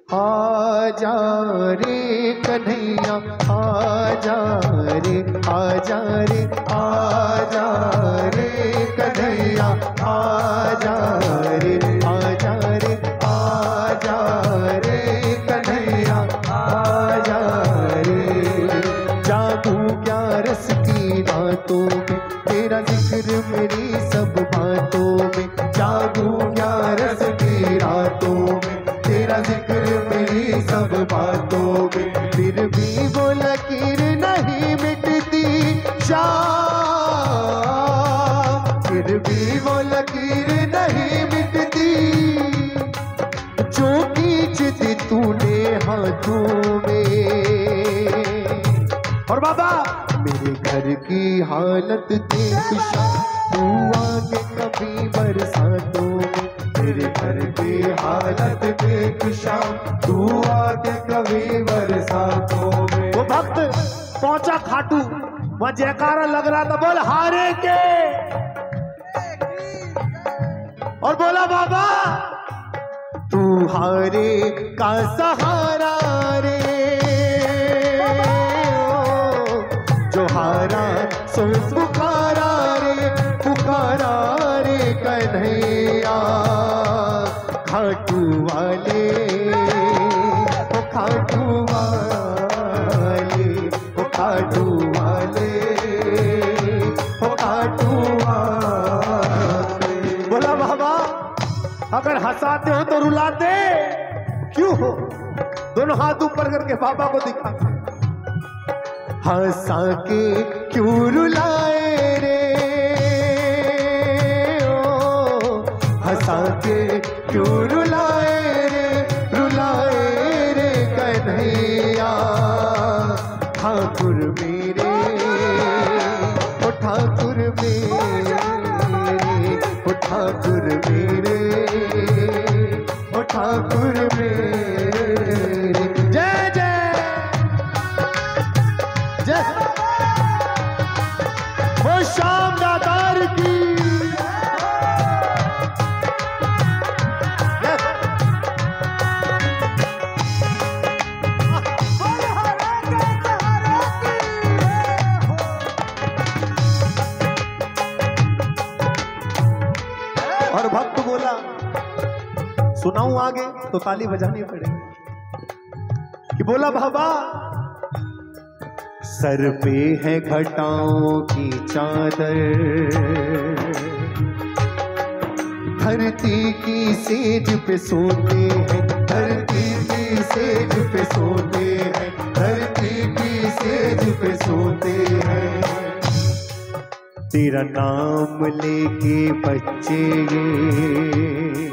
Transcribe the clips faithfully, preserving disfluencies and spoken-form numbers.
आजा रे कन्हैया आजा रे आजा रे आजा रे कन्हैया आजा रे आजा रे आजा रे कन्हैया आजा रे। जागू क्या रस की रातों में तेरा जिक्र मेरी सब बातों में, जागू क्या रस की रातों में तेरा जिक्र मेरी सब बातों में। फिर भी वो लकीर नहीं मिटती शाम, फिर भी वो लकीर नहीं मिटती जो खींच दी तूने हाथों में। और बाबा मेरे घर की हालत देख शाम, तू आके कभी बरसातों में, मेरे घर की हालत देख शाम, तू आके कभी बरसातों में। वो भक्त पहुंचा खाटू, वहां जयकारा लग रहा था, बोल हारे के, और बोला बाबा तू हारे का सहारा रे, ओ, जो हारा सो पुकारा रे, पुकारा रे कन्हैया खाटू वाले, ओ खाटू वाले, ओ खाटू वाले, ओ खाटू वाले। बोला बाबा अगर हंसाते हो तो रुलाते क्यों हो? दोनों हाथ ऊपर करके बाबा को दिखा, हंसा के क्यों रुलाए रे, ओ हंसा के क्यों रुलाए रे, रुलाए रे कन्हैया ठाकुर मेरे, ओ ठाकुर मेरे, ओ ठाकुर मेरे, ओ ठाकुर मेरे। जय जय जय वो श्याम दातार की। और भक्त बोला सुनाऊं आगे तो ताली बजानी पड़ेगी, कि बोला बाबा सर पे है घटाओं की चादर, धरती की सेज पे सोते हैं, धरती की सेज पे सोते हैं, धरती की सेज पे सोते हैं। तेरा नाम लेके बच्चे ये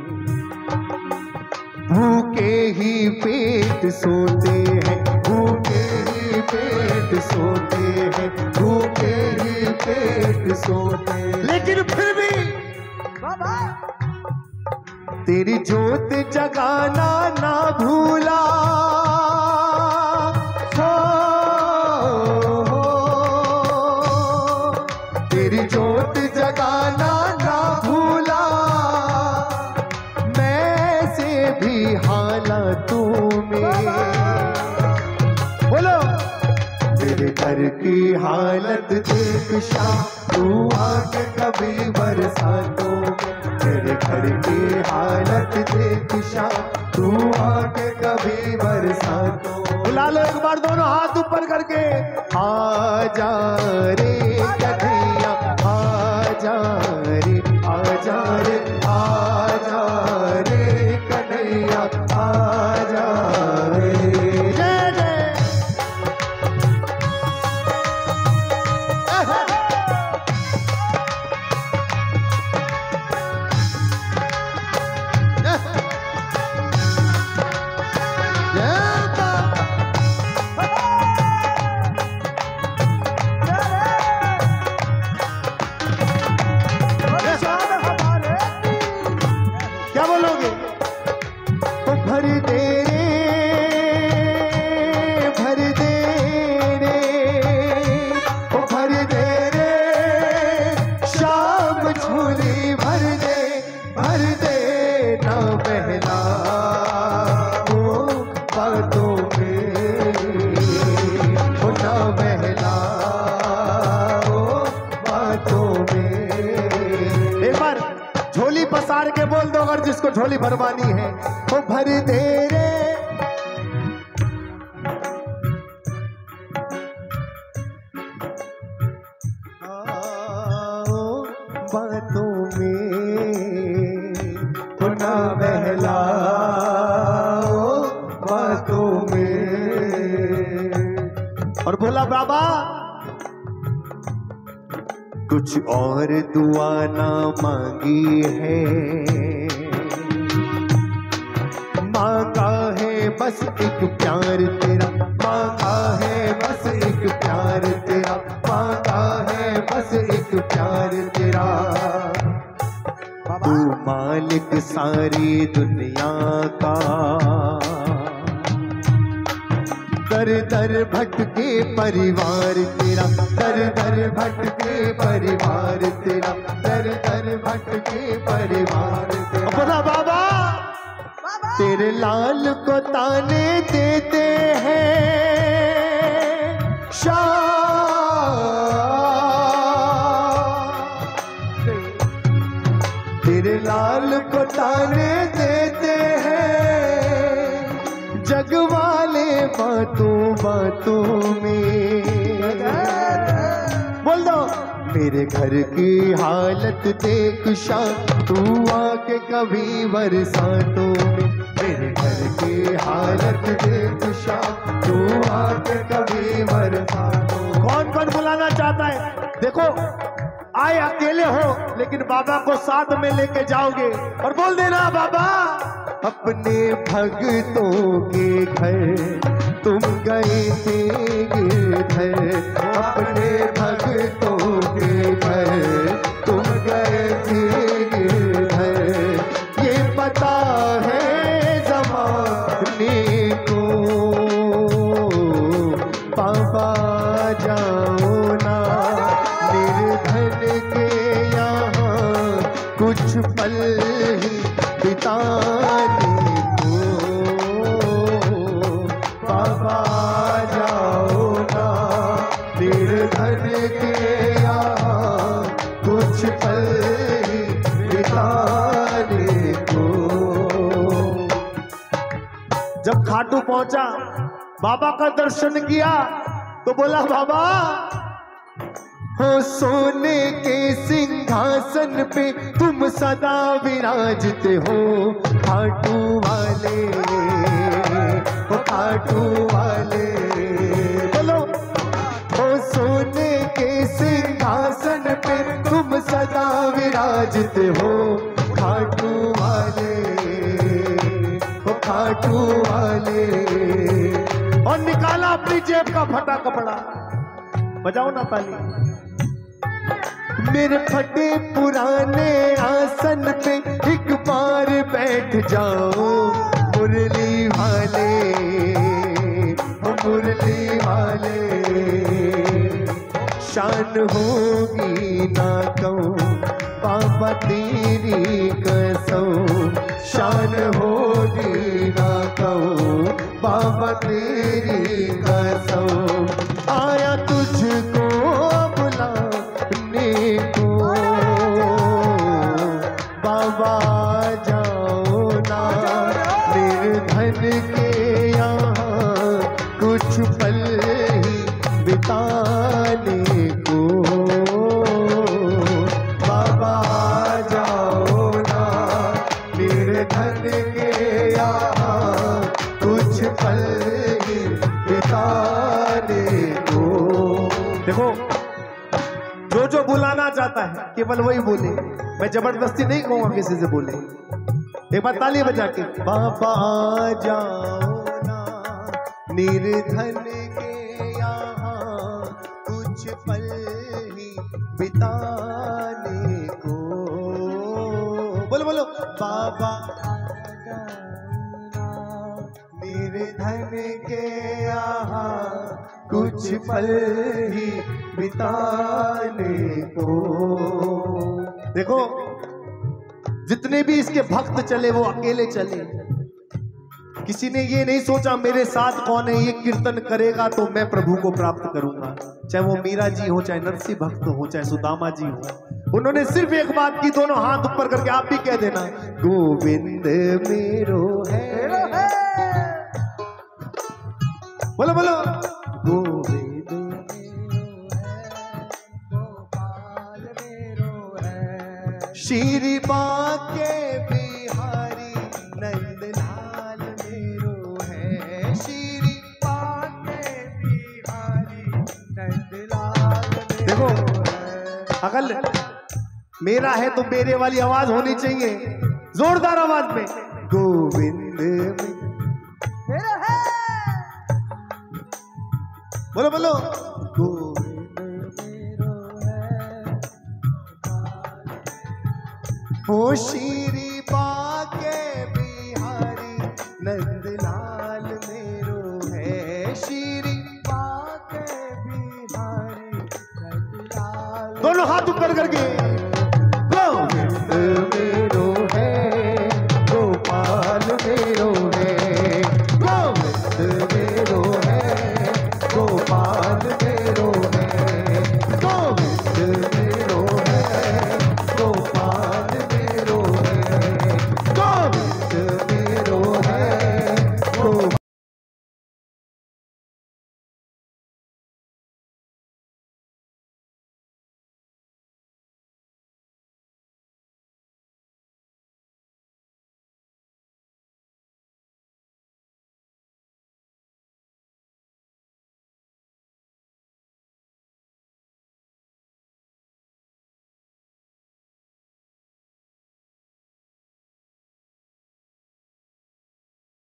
भूखे ही पेट सोते हैं, भूखे ही पेट सोते हैं, भूखे ही पेट सोते हैं। लेकिन फिर भी बाबा तेरी जोत जगाना ना भूला, हो, हो, तेरी जोत जगाना ना भूला, मैं से भी हालातों में। बोलो मेरे घर की हालत देख शाम, तू आके कभी बरसातों में, मेरे घर की हालत देख शाम, तू आके कभी बरसातों में। बुला लो एक बार दोनों हाथ ऊपर करके, आजा रे कन्हैया आजा रे आजा रे आजा रे कन्हैया आजा रे। जय जय क्या बोलोगे? तो भर दे रे, भर दे रे, ओ भर दे रे, शाम झोली भर दे, भर दे ना बहला, ओ झोली भरवानी है वो भर दे रे। आओ बातों में तो ना बहलाओ बातों में। और बोला बाबा कुछ और दुआ ना मांगी है, मांगा है बस एक प्यार तेरा, मांगा है बस एक प्यार तेरा, मांगा है बस एक प्यार तेरा। तू मालिक सारी दुनिया का, दर दर भटके परिवार तेरा, दर दर भटके परिवार तेरा, दर दर भटके परिवार तेरा। बोला बाबा तेरे लाल को ताने देते हैं शाह, तेरे लाल को ताने देते हैं जग वाले बातों बातों में। बोल दो मेरे घर की हालत देख शाह, तू आके कभी बरसातों में। मेरे घर की हालत देख शाह, तू आके कभी बरसातों। कौन कौन बुलाना चाहता है? देखो आए अकेले हो लेकिन बाबा को साथ में लेके जाओगे और बोल देना बाबा अपने भक्तों के घर तुम गए थे गिरधर, अपने भक्तों के घर तुम गए थे गिरधर। ये पता है ज़माने को बाबा जाओ ना निर्धन के यहाँ कुछ पल ही बिताने को। बाबा जाओ ना निर्धन के यहाँ कुछ पल ही बिताने को। जब खाटू पहुंचा बाबा का दर्शन किया तो बोला बाबा हो सोने के सिंहासन पे तुम सदा विराजते हो खाटू वाले, हो खाटू वाले। बोलो हो सोने के सिंहासन पे तुम सदा विराजते हो खाटू वाले, हो खाटू वाले। और निकाला अपनी जेब का फटा कपड़ा, बजाओ ना ताली। मेरे फटे पुराने आसन पे एक बार बैठ जाओ मुरली वाले, मुरली वाले। शान होगी ना कहूँ बाबा तेरी कसम, शान होगी ना कहूँ बाबा तेरी कसम। आया तुझको बुलाने को बाबा जाओ ना निर्धन के यहाँ कुछ पल ही बिताने को। बाबा जाओ ना निर्धन के यहाँ कुछ पल ही बिताने को। देखो जो जो बुलाना चाहता है केवल वही बोले, मैं जबरदस्ती नहीं कहूंगा किसी से बोले। एक बार ताली बजा के बाबा जाओ ना निर्धन के यहाँ कुछ पल ही बिताने को। बोलो बोलो बाबा निर्धन के यहाँ कुछ पल ही बिताने को। देखो जितने भी इसके भक्त चले वो अकेले चले, किसी ने ये नहीं सोचा मेरे साथ कौन है, ये कीर्तन करेगा तो मैं प्रभु को प्राप्त करूंगा। चाहे वो मीरा जी हो, चाहे नरसिंह भक्त हो, चाहे सुदामा जी हो, उन्होंने सिर्फ एक बात की, दोनों हाथ ऊपर करके आप भी कह देना, गोविंद मेरो है। बोलो बोलो, गोविंद गोपाल मेरो है, श्री बांके बिहारी नंदलाल मेरो है, श्री बांके बिहारी नंदलाल। देखो, अगर मेरा है तो मेरे वाली आवाज होनी चाहिए, जोरदार आवाज में, गोविंद मेरा है। बोलो बोलो, गोविंद मेरो है, हो श्री बांके बिहारी नंदलाल मेरो है, श्री बांके बिहारी नंदलाल। दोनों हाथ ऊपर करके